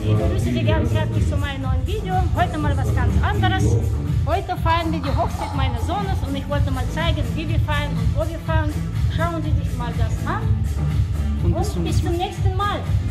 Ich begrüße Sie ganz herzlich zu meinem neuen Video. Heute mal was ganz anderes. Heute feiern wir die Hochzeit meines Sohnes und ich wollte mal zeigen, wie wir feiern und wo wir feiern. Schauen Sie sich mal das an und bis zum nächsten Mal.